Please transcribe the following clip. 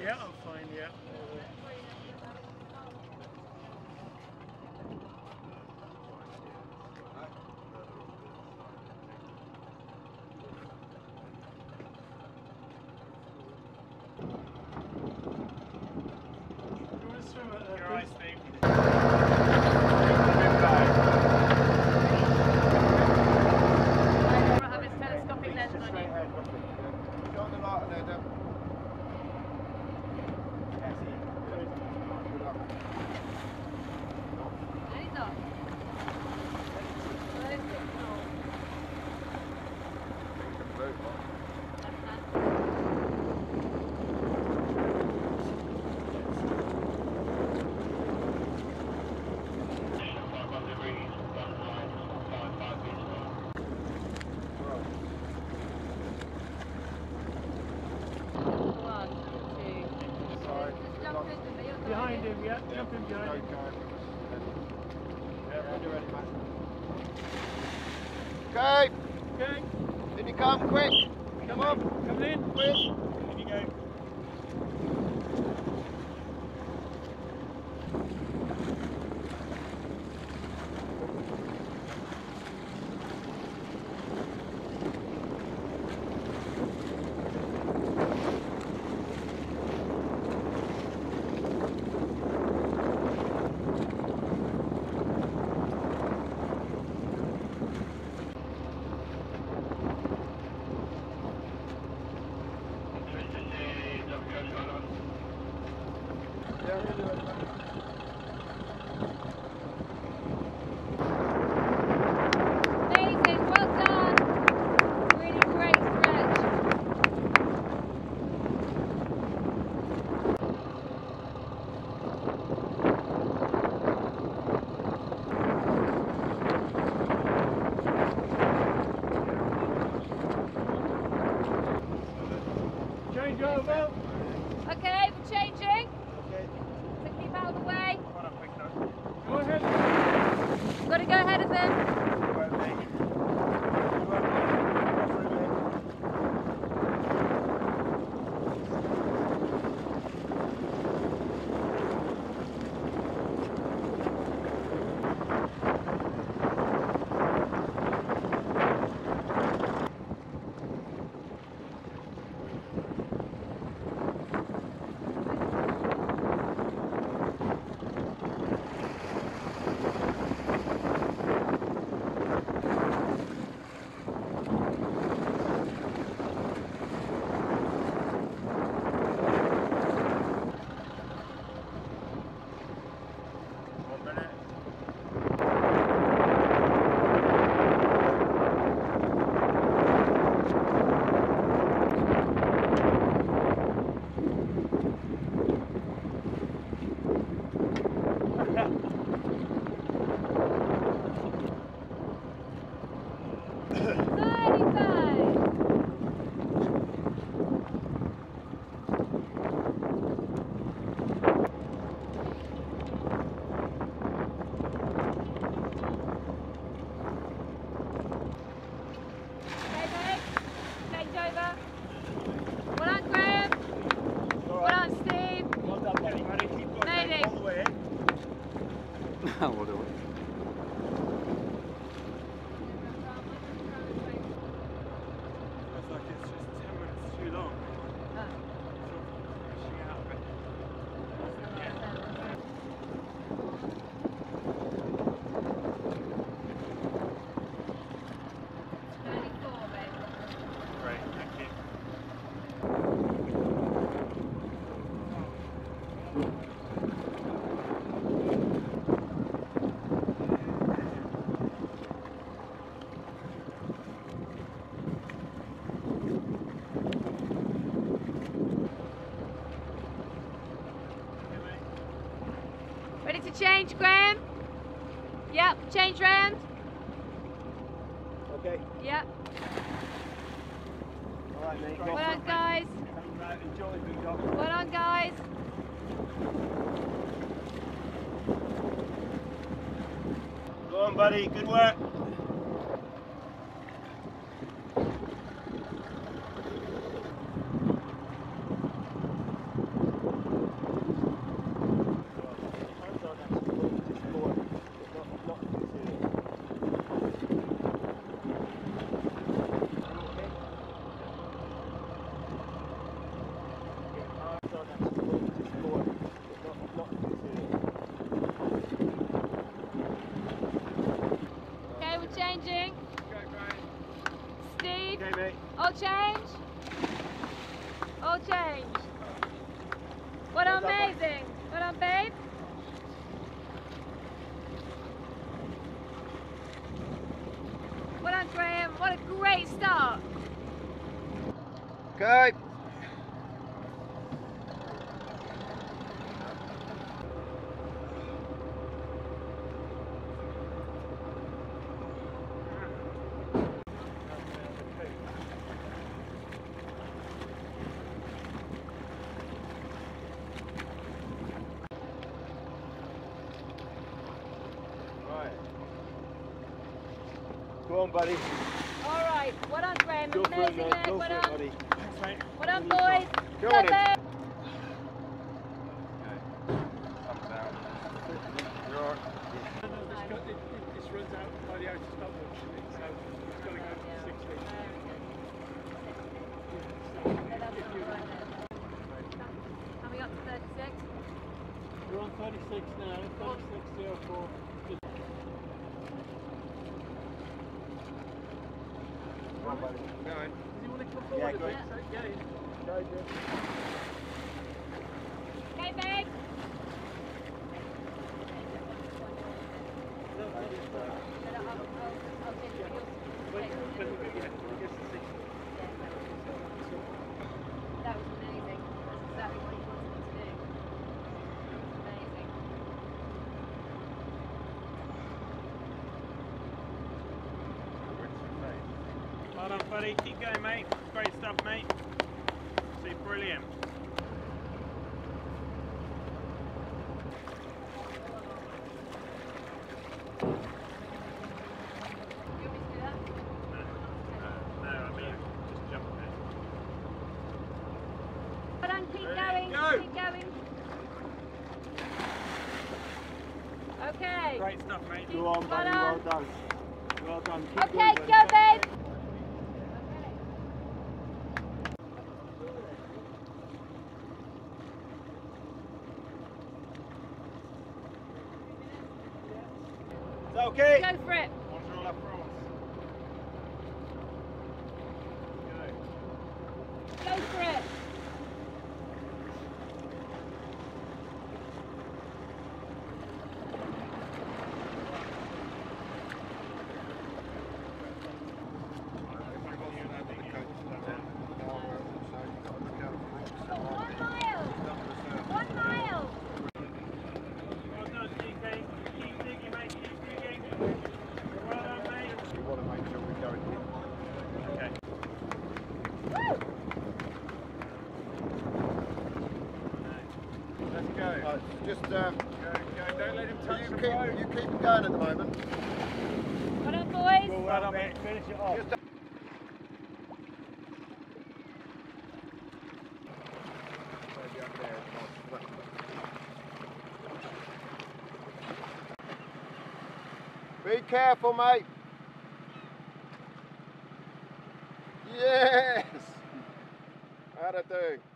Yeah, I'm fine, yeah. You're right, Steve. Have his telescopic lens on you. Go on the light there, Dan. No, he's not. Well, it's good. Behind him, yeah. Jump in behind him. Okay. Okay. In you come, quick. Come on. Come in. Quick. In you go. Amazing, well done. Really great stretch. Change over. Okay, we're changing. So keep out of the way. Go ahead. You've got to go ahead of them. We'll do it. It's like it's just 10 minutes too long. Pushing out a bit. Great, thank you. Ready to change, Graham? Yep, change round. Okay. Yep. Alright, mate. Well done, guys. Enjoy the job. Well done, guys. Go on, buddy. Good work. don't actually move, just forward. Not Okay, we're changing. Okay, Brian. Steve, okay, mate. all change. All change. What amazing. What on, babe? What on, Graham? What a great start. Okay. Go on, buddy. All right. What on, Graham? Go for it, Amazing, mate. mate. Go What for it, on? buddy. Thanks, mate. What on, boys? Go Go on, then. there. Thumbs down. You're all right. This runs out by the outer stopwatch, so it's got to go to 60. Coming up to 36. We're on 36 now, 36.04. Go on, buddy. Going. Does he want to come Yeah, forward go a on. bit? So, yeah. Go, Jim. Okay, babe. That was amazing. That's exactly what he wanted me to do. Amazing. Well done, buddy. Keep going, mate. Great stuff, mate. See, brilliant. You want me to do that? No, I mean, just jump a bit. But on, keep going. Go. Keep going. Okay. Great stuff, mate. Go on, buddy. Well Well done. done. Well done. Keep Okay, going, go, buddy. babe. Is that okay? Go for it. Control that cross. Go for it. Oh, 1 mile. 1 mile. Well done, GK. Keep digging, mate. Keep digging. Well done, mate. We want to make sure we're going in. Okay. Woo. Let's go. Just Go. Don't let him touch you the keep road. you keep it going at the moment. Well done, boys. Well done, mate. Finish it off. Just be careful, mate. Yes. How'd I do?